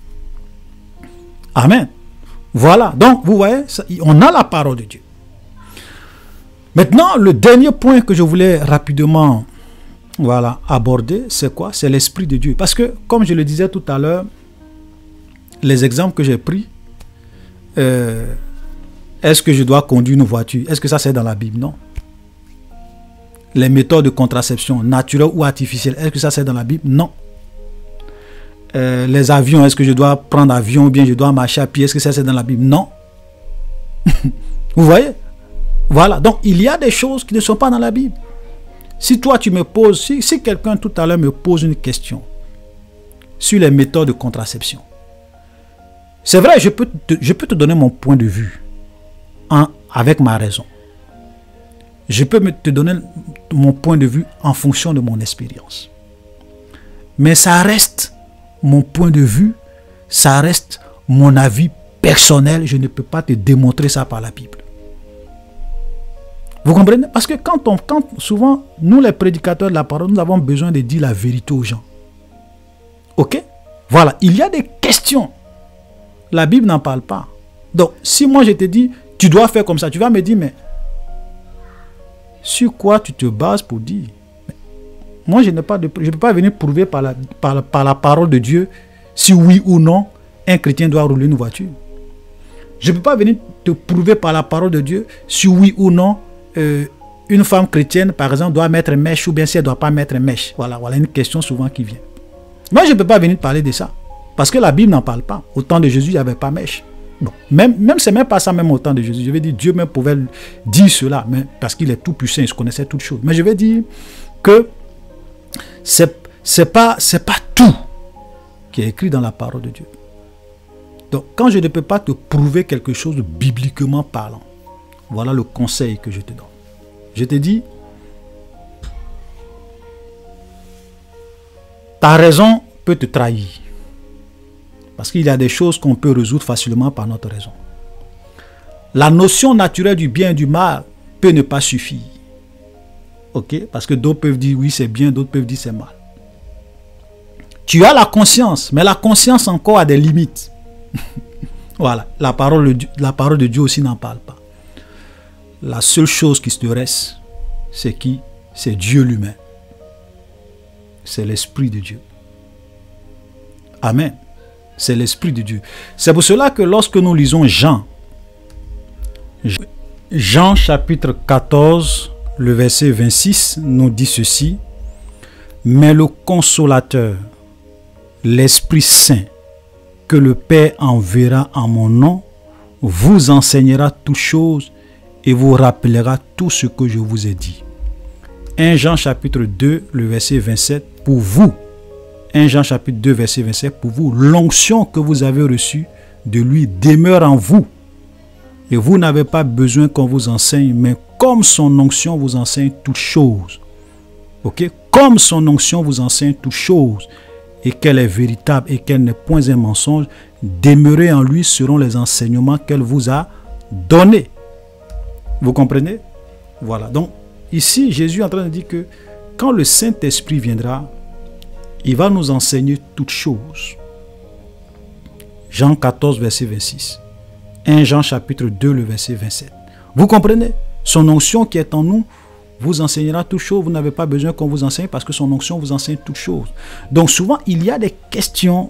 Amen. Voilà. Donc, vous voyez, on a la parole de Dieu. Maintenant, le dernier point que je voulais rapidement voilà, aborder, c'est quoi? C'est l'Esprit de Dieu. Parce que, comme je le disais tout à l'heure, les exemples que j'ai pris, euh, est-ce que je dois conduire une voiture? Est-ce que ça, c'est dans la Bible? Non. Les méthodes de contraception, naturelles ou artificielles, est-ce que ça, c'est dans la Bible? Non. Euh, les avions, est-ce que je dois prendre avion ou bien je dois marcher à pied? Est-ce que ça, c'est dans la Bible? Non. Vous voyez? Voilà. Donc, il y a des choses qui ne sont pas dans la Bible. Si toi, tu me poses, si, si quelqu'un tout à l'heure me pose une question sur les méthodes de contraception, c'est vrai, je peux te, je peux te donner mon point de vue en, avec ma raison. Je peux me, te donner mon point de vue en fonction de mon expérience. Mais ça reste mon point de vue, ça reste mon avis personnel. Je ne peux pas te démontrer ça par la Bible. Vous comprenez? Parce que quand on, quand souvent, nous les prédicateurs de la parole, nous avons besoin de dire la vérité aux gens. Ok? Voilà, il y a des questions. La Bible n'en parle pas. Donc, si moi je te dis, tu dois faire comme ça, tu vas me dire, mais sur quoi tu te bases pour dire? Moi, je n'ai pas de, je ne peux pas venir prouver par la, par, par la parole de Dieu si oui ou non un chrétien doit rouler une voiture. Je ne peux pas venir te prouver par la parole de Dieu si oui ou non euh, une femme chrétienne, par exemple, doit mettre mèche ou bien si elle ne doit pas mettre mèche. Voilà, voilà une question souvent qui vient. Moi, je ne peux pas venir parler de ça parce que la Bible n'en parle pas. Au temps de Jésus, il n'y avait pas mèche. Bon, même, même c'est même pas ça, même au temps de Jésus. Je vais dire, Dieu même pouvait dire cela, mais parce qu'il est tout puissant, il se connaissait toutes choses. Mais je vais dire que c'est c'est pas c'est pas tout qui est écrit dans la parole de Dieu. Donc, quand je ne peux pas te prouver quelque chose bibliquement parlant, voilà le conseil que je te donne. Je te dis, ta raison peut te trahir. Parce qu'il y a des choses qu'on peut résoudre facilement par notre raison. La notion naturelle du bien et du mal peut ne pas suffire. Ok? Parce que d'autres peuvent dire oui c'est bien, d'autres peuvent dire c'est mal. Tu as la conscience, mais la conscience encore a des limites. Voilà, la parole, la parole de Dieu aussi n'en parle pas. La seule chose qui te reste, c'est qui? C'est Dieu lui-même. C'est l'Esprit de Dieu. Amen. C'est l'Esprit de Dieu. C'est pour cela que lorsque nous lisons Jean, Jean chapitre quatorze, le verset vingt-six nous dit ceci: mais le Consolateur, l'Esprit Saint, que le Père enverra en mon nom, vous enseignera toutes choses et vous rappellera tout ce que je vous ai dit. un Jean chapitre deux, le verset vingt-sept, pour vous, un Jean chapitre deux, verset vingt-sept, pour vous, l'onction que vous avez reçue de lui demeure en vous. Et vous n'avez pas besoin qu'on vous enseigne, mais comme son onction vous enseigne toutes choses. Ok? Comme son onction vous enseigne toutes choses, et qu'elle est véritable et qu'elle n'est point un mensonge, demeurez en lui selon les enseignements qu'elle vous a donnés. Vous comprenez? Voilà. Donc, ici, Jésus est en train de dire que quand le Saint-Esprit viendra, il va nous enseigner toutes choses. Jean quatorze, verset vingt-six. premier Jean chapitre deux, le verset vingt-sept. Vous comprenez? Son onction qui est en nous vous enseignera toutes choses. Vous n'avez pas besoin qu'on vous enseigne parce que son onction vous enseigne toutes choses. Donc souvent, il y a des questions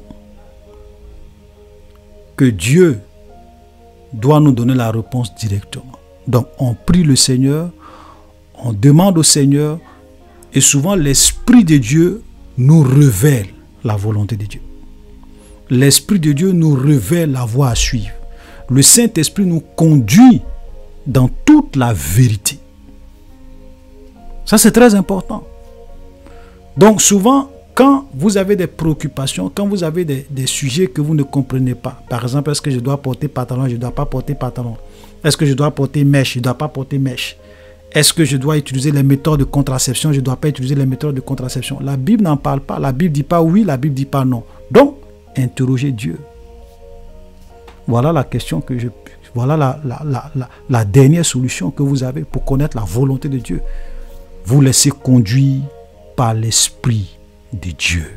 que Dieu doit nous donner la réponse directement. Donc on prie le Seigneur, on demande au Seigneur, et souvent l'Esprit de Dieu nous révèle la volonté de Dieu. L'Esprit de Dieu nous révèle la voie à suivre. Le Saint-Esprit nous conduit dans toute la vérité. Ça, c'est très important. Donc, souvent, quand vous avez des préoccupations, quand vous avez des, des sujets que vous ne comprenez pas, par exemple, est-ce que je dois porter pantalon, je ne dois pas porter pantalon? Est-ce que je dois porter mèche, je ne dois pas porter mèche? Est-ce que je dois utiliser les méthodes de contraception, je ne dois pas utiliser les méthodes de contraception? La Bible n'en parle pas. La Bible ne dit pas oui, la Bible ne dit pas non. Donc, interrogez Dieu. Voilà la question que je... Voilà la, la, la, la, la dernière solution que vous avez pour connaître la volonté de Dieu. Vous laissez conduire par l'Esprit de Dieu.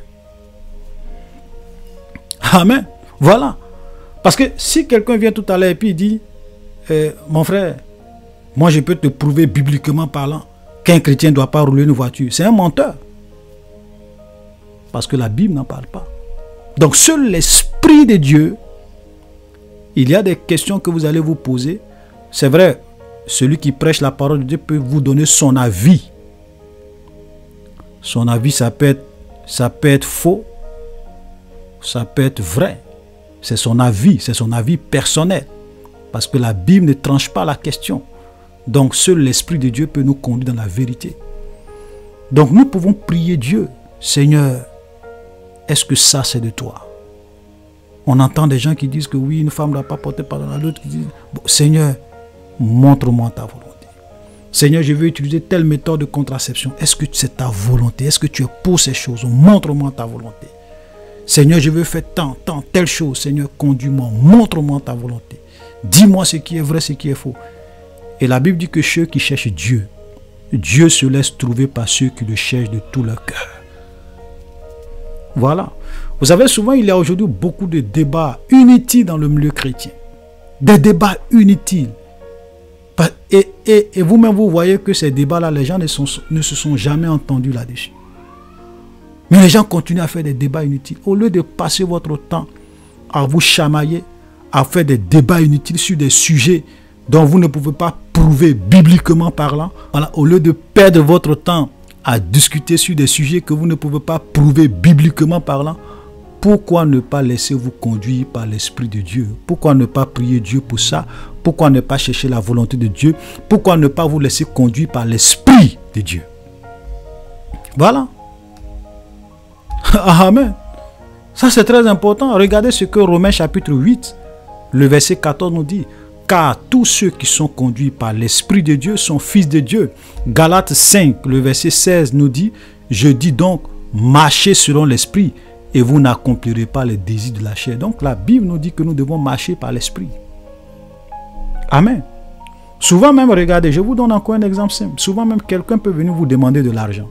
Amen. Voilà. Parce que si quelqu'un vient tout à l'heure et puis il dit, euh, mon frère, moi je peux te prouver bibliquement parlant qu'un chrétien ne doit pas rouler une voiture. C'est un menteur. Parce que la Bible n'en parle pas. Donc seul l'Esprit de Dieu, il y a des questions que vous allez vous poser. C'est vrai, celui qui prêche la parole de Dieu peut vous donner son avis. Son avis, ça peut être, ça peut être faux, ça peut être vrai. C'est son avis, c'est son avis personnel. Parce que la Bible ne tranche pas la question. Donc seul l'Esprit de Dieu peut nous conduire dans la vérité. Donc nous pouvons prier Dieu. Seigneur, est-ce que ça c'est de toi? On entend des gens qui disent que oui, une femme ne doit pas porter pardon, d'autres qui disent, bon, Seigneur, montre-moi ta volonté. Seigneur, je veux utiliser telle méthode de contraception. Est-ce que c'est ta volonté? Est-ce que tu es pour ces choses? Montre-moi ta volonté. Seigneur, je veux faire tant, tant, telle chose. Seigneur, conduis-moi, montre-moi ta volonté. Dis-moi ce qui est vrai, ce qui est faux. Et la Bible dit que ceux qui cherchent Dieu, Dieu se laisse trouver par ceux qui le cherchent de tout leur cœur. Voilà. Vous savez, souvent, il y a aujourd'hui beaucoup de débats inutiles dans le milieu chrétien. Des débats inutiles. Et, et, et vous-même, vous voyez que ces débats-là, les gens ne, sont, ne se sont jamais entendus là-dessus. Mais les gens continuent à faire des débats inutiles. Au lieu de passer votre temps à vous chamailler, à faire des débats inutiles sur des sujets dont vous ne pouvez pas prouver bibliquement parlant, voilà, au lieu de perdre votre temps à discuter sur des sujets que vous ne pouvez pas prouver bibliquement parlant, pourquoi ne pas laisser vous conduire par l'Esprit de Dieu? Pourquoi ne pas prier Dieu pour ça? Pourquoi ne pas chercher la volonté de Dieu? Pourquoi ne pas vous laisser conduire par l'Esprit de Dieu? Voilà. Amen. Ça c'est très important. Regardez ce que Romains chapitre huit, le verset quatorze nous dit. Car tous ceux qui sont conduits par l'Esprit de Dieu sont fils de Dieu. Galates cinq, le verset seize nous dit, je dis donc, marchez selon l'Esprit et vous n'accomplirez pas les désirs de la chair. Donc la Bible nous dit que nous devons marcher par l'Esprit. Amen. Souvent même, regardez, je vous donne encore un exemple simple. Souvent même, quelqu'un peut venir vous demander de l'argent.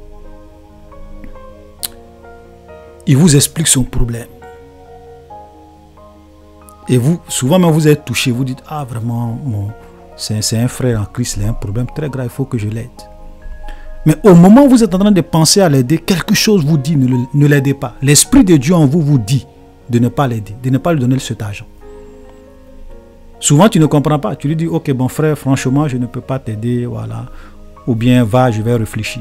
Il vous explique son problème. Et vous, souvent même, vous êtes touché. Vous dites, ah vraiment, c'est un frère en Christ, il a un problème très grave, il faut que je l'aide. Mais au moment où vous êtes en train de penser à l'aider, quelque chose vous dit, ne, ne l'aidez pas. L'Esprit de Dieu en vous vous dit de ne pas l'aider, de ne pas lui donner cet argent. Souvent, tu ne comprends pas. Tu lui dis, ok, bon frère, franchement, je ne peux pas t'aider, voilà. Ou bien, va, je vais réfléchir.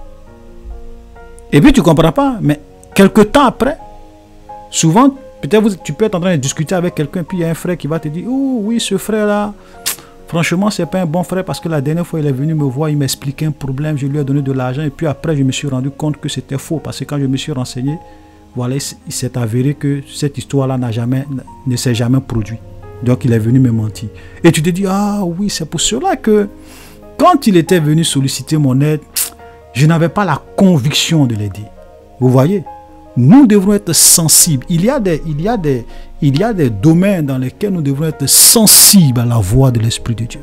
Et puis, tu ne comprends pas. Mais quelque temps après, souvent, peut-être tu peux être en train de discuter avec quelqu'un, puis il y a un frère qui va te dire, oh oui, ce frère-là, franchement, ce n'est pas un bon frère parce que la dernière fois, il est venu me voir, il m'expliquait un problème, je lui ai donné de l'argent, et puis après, je me suis rendu compte que c'était faux, parce que quand je me suis renseigné, voilà, il s'est avéré que cette histoire-là n'a jamais, ne s'est jamais produite. Donc il est venu me mentir. Et tu te dis, ah oui, c'est pour cela que quand il était venu solliciter mon aide, je n'avais pas la conviction de l'aider. Vous voyez, nous devons être sensibles. Il y a des, il y a des, il y a des domaines dans lesquels nous devons être sensibles à la voix de l'Esprit de Dieu.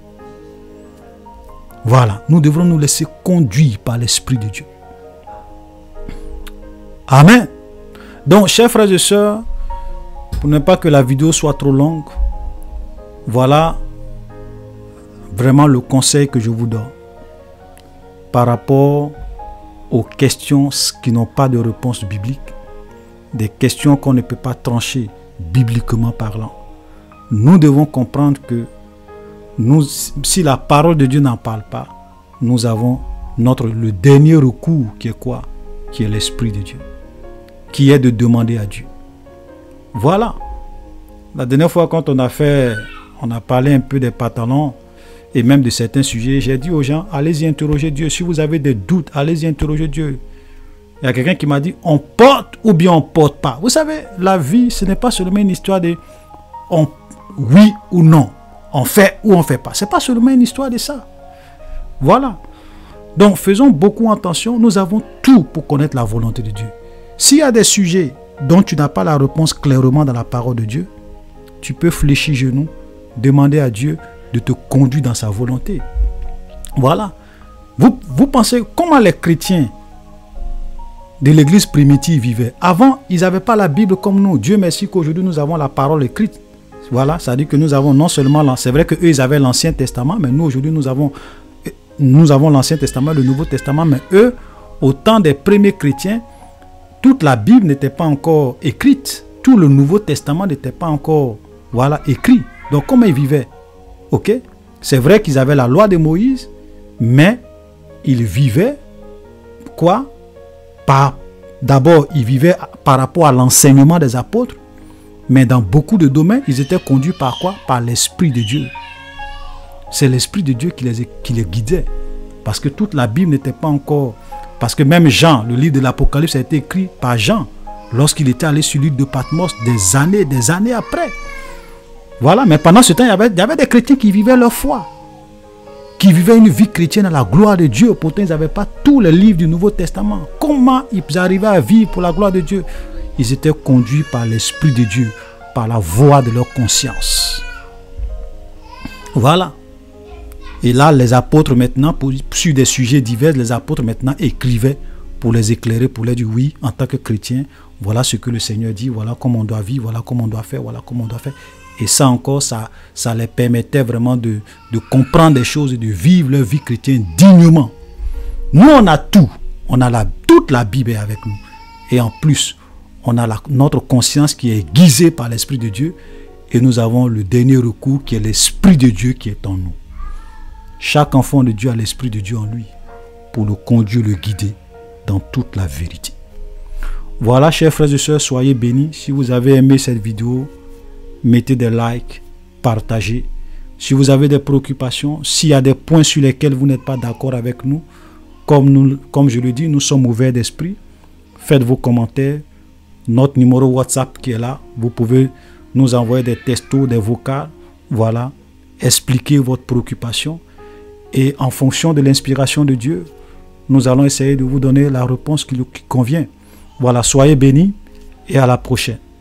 Voilà, nous devrons nous laisser conduire par l'Esprit de Dieu. Amen. Donc, chers frères et sœurs, pour ne pas que la vidéo soit trop longue, voilà vraiment le conseil que je vous donne par rapport aux questions qui n'ont pas de réponse biblique, des questions qu'on ne peut pas trancher bibliquement parlant. Nous devons comprendre que nous, si la parole de Dieu n'en parle pas, nous avons notre, le dernier recours qui est quoi? Qui est l'Esprit de Dieu, qui est de demander à Dieu. Voilà. La dernière fois quand on a fait, on a parlé un peu des pantalons et même de certains sujets, j'ai dit aux gens, allez-y interroger Dieu. Si vous avez des doutes, allez-y interroger Dieu. Il y a quelqu'un qui m'a dit, on porte ou bien on ne porte pas. Vous savez, la vie, ce n'est pas seulement une histoire de on, oui ou non. On fait ou on ne fait pas. Ce n'est pas seulement une histoire de ça. Voilà. Donc, faisons beaucoup attention. Nous avons tout pour connaître la volonté de Dieu. S'il y a des sujets dont tu n'as pas la réponse clairement dans la parole de Dieu, tu peux fléchir genoux, demander à Dieu de te conduire dans sa volonté. Voilà. Vous, vous pensez comment les chrétiens de l'église primitive vivaient? Avant, ils n'avaient pas la Bible comme nous. Dieu merci qu'aujourd'hui, nous avons la parole écrite. Voilà, ça dit que nous avons non seulement, c'est vrai qu'eux, ils avaient l'Ancien Testament, mais nous, aujourd'hui, nous avons, nous avons l'Ancien Testament, le Nouveau Testament, mais eux, au temps des premiers chrétiens, toute la Bible n'était pas encore écrite. Tout le Nouveau Testament n'était pas encore, voilà, écrit. Donc, comment ils vivaient? Ok, c'est vrai qu'ils avaient la loi de Moïse, mais ils vivaient, quoi? Par, d'abord, ils vivaient par rapport à l'enseignement des apôtres, mais dans beaucoup de domaines, ils étaient conduits par quoi? Par l'Esprit de Dieu. C'est l'Esprit de Dieu qui les, qui les guidait. Parce que toute la Bible n'était pas encore... Parce que même Jean, le livre de l'Apocalypse a été écrit par Jean, lorsqu'il était allé sur l'île de Patmos des années, des années après. Voilà, mais pendant ce temps, il y avait, il y avait des chrétiens qui vivaient leur foi, qui vivaient une vie chrétienne à la gloire de Dieu. Pourtant, ils n'avaient pas tous les livres du Nouveau Testament. Comment ils arrivaient à vivre pour la gloire de Dieu? Ils étaient conduits par l'Esprit de Dieu, par la voix de leur conscience. Voilà. Et là, les apôtres maintenant, pour, sur des sujets divers, les apôtres maintenant écrivaient pour les éclairer, pour les dire oui, en tant que chrétien, voilà ce que le Seigneur dit, voilà comment on doit vivre, voilà comment on doit faire, voilà comment on doit faire. Et ça encore, ça, ça les permettait vraiment de, de comprendre des choses et de vivre leur vie chrétienne dignement. Nous, on a tout. On a la, toute la Bible avec nous. Et en plus, on a la, notre conscience qui est guisée par l'Esprit de Dieu. Et nous avons le dernier recours qui est l'Esprit de Dieu qui est en nous. Chaque enfant de Dieu a l'Esprit de Dieu en lui pour le conduire, le guider dans toute la vérité. Voilà, chers frères et sœurs, soyez bénis. Si vous avez aimé cette vidéo, mettez des likes, partagez. Si vous avez des préoccupations, s'il y a des points sur lesquels vous n'êtes pas d'accord avec nous, comme, nous, comme je le dis, nous sommes ouverts d'esprit. Faites vos commentaires. Notre numéro WhatsApp qui est là, vous pouvez nous envoyer des textos, des vocales. Voilà, expliquez votre préoccupation. Et en fonction de l'inspiration de Dieu, nous allons essayer de vous donner la réponse qui, qui convient. Voilà, soyez bénis et à la prochaine.